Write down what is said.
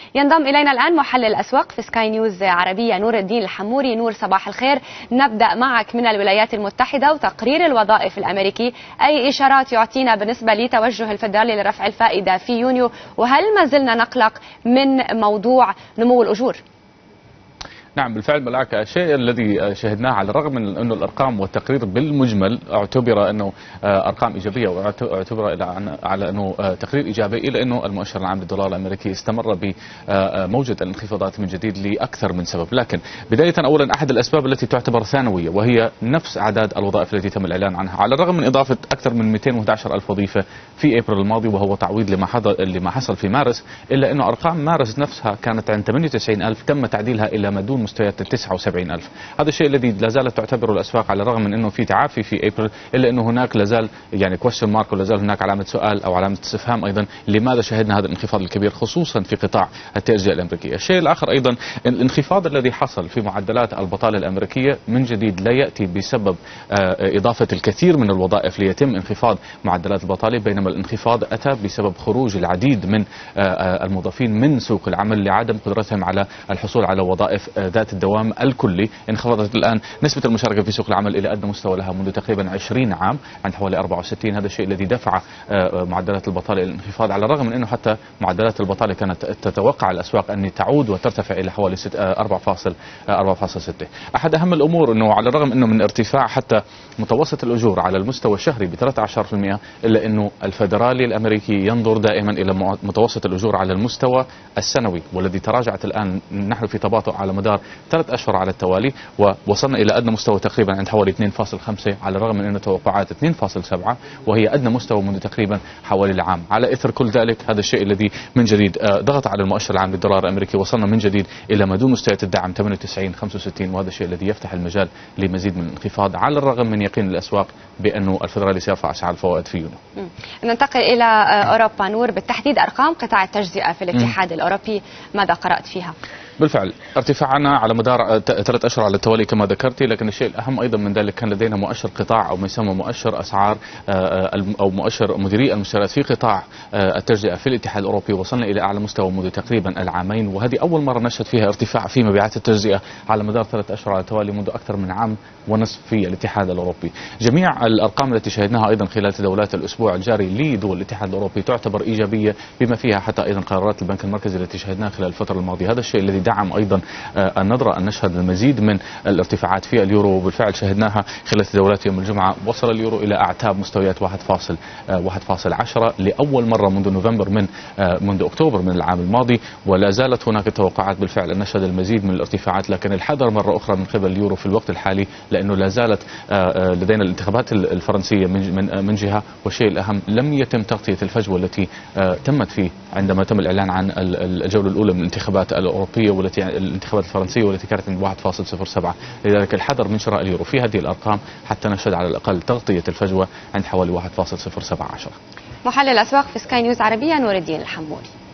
ينضم إلينا الآن محلل الأسواق في سكاي نيوز عربية نور الدين الحموري. نور، صباح الخير. نبدأ معك من الولايات المتحدة وتقرير الوظائف الأمريكي، أي إشارات يعطينا بالنسبة لتوجه الفدرالي لرفع الفائدة في يونيو، وهل ما زلنا نقلق من موضوع نمو الأجور؟ نعم بالفعل ملاك، الشيء الذي شهدناه على الرغم من أنه الأرقام والتقرير بالمجمل اعتبر أنه أرقام إيجابية واعتبر على أنه تقرير إيجابي، إلا أنه المؤشر العام للدولار الأمريكي استمر بموجة الانخفاضات من جديد لأكثر من سبب. لكن بداية أولا أحد الأسباب التي تعتبر ثانوية وهي نفس أعداد الوظائف التي تم الإعلان عنها، على الرغم من إضافة أكثر من 211 ألف وظيفة في أبريل الماضي وهو تعويض لما حصل في مارس، إلا أنه أرقام مارس نفسها كانت عند 98 ألف تم تعديلها إلى ما دون مستويات 79 ألف. هذا الشيء الذي لا زالت تعتبره الأسواق على الرغم من أنه في تعافي في أبريل، إلا أنه هناك لا زال يعني كويستشن مارك ولا زال هناك علامة سؤال أو علامة استفهام أيضا لماذا شهدنا هذا الانخفاض الكبير خصوصا في قطاع التأجير الأمريكي. الشيء الآخر أيضا الانخفاض الذي حصل في معدلات البطالة الأمريكية من جديد لا يأتي بسبب إضافة الكثير من الوظائف ليتم انخفاض معدلات البطالة، بينما الانخفاض أتى بسبب خروج العديد من الموظفين من سوق العمل لعدم قدرتهم على الحصول على وظائف ذات الدوام الكلي. انخفضت الآن نسبة المشاركة في سوق العمل إلى أدنى مستوى لها منذ تقريبا 20 عام عند حوالي 64. هذا الشيء الذي دفع معدلات البطالة إلى الانخفاض، على الرغم من أنه حتى معدلات البطالة كانت تتوقع الأسواق أن تعود وترتفع إلى حوالي 4.6. أحد أهم الأمور أنه على الرغم أنه من ارتفاع حتى متوسط الأجور على المستوى الشهري ب 13%، إلا أنه الفدرالي الأمريكي ينظر دائما إلى متوسط الأجور على المستوى السنوي، والذي تراجعت الآن نحن في تباطؤ على مدار 3 أشهر على التوالي، ووصلنا إلى أدنى مستوى تقريبا عند حوالي 2.5 على الرغم من أن توقعات 2.7، وهي أدنى مستوى منذ تقريبا حوالي العام. على إثر كل ذلك هذا الشيء الذي من جديد ضغط على المؤشر العام للدولار الأمريكي، وصلنا من جديد إلى ما دون مستويات الدعم 98.65، وهذا الشيء الذي يفتح المجال لمزيد من الانخفاض على الرغم من يقين الأسواق بأنه الفدرالي سيرفع أسعار الفوائد في يونيو. ننتقل إلى أوروبا. نور، بالتحديد أرقام قطاع التجزئة في الاتحاد الأوروبي ماذا قرأت فيها؟ بالفعل ارتفاعنا على مدار 3 أشهر على التوالي كما ذكرتي، لكن الشيء الأهم أيضا من ذلك كان لدينا مؤشر قطاع أو ما يسمى مؤشر أسعار أو مؤشر مديري المشتريات في قطاع التجزئة في الاتحاد الأوروبي. وصلنا إلى أعلى مستوى منذ تقريبا العامين، وهذه أول مرة نشهد فيها ارتفاع في مبيعات التجزئة على مدار 3 أشهر على التوالي منذ أكثر من عام ونصف في الاتحاد الأوروبي. جميع الأرقام التي شهدناها أيضا خلال تداولات الأسبوع الجاري لدول الاتحاد الأوروبي تعتبر إيجابية، بما فيها حتى أيضا قرارات البنك المركزي التي شهدناها خلال الفترة الماضية. هذا الشيء الذي دعم أيضا النظرة أن نشهد المزيد من الارتفاعات في اليورو، وبالفعل شهدناها خلال تداولات يوم الجمعة. وصل اليورو إلى أعتاب مستويات 1.10 لأول مرة منذ نوفمبر منذ أكتوبر من العام الماضي، ولا زالت هناك توقعات بالفعل أن نشهد المزيد من الارتفاعات، لكن الحذر مرة أخرى من قبل اليورو في الوقت الحالي، لأنه لا زالت لدينا الانتخابات الفرنسية من جهة، والشيء الأهم لم يتم تغطية الفجوة التي تمت فيه عندما تم الإعلان عن الجولة الأولى من الانتخابات الأوروبية الانتخابات الفرنسية والتي كانت عند 1.07. لذلك الحذر من شراء اليورو في هذه الأرقام حتى نشهد على الأقل تغطية الفجوة عند حوالي 1.017. محلل الأسواق في سكاي نيوز عربية نور الدين الحموري.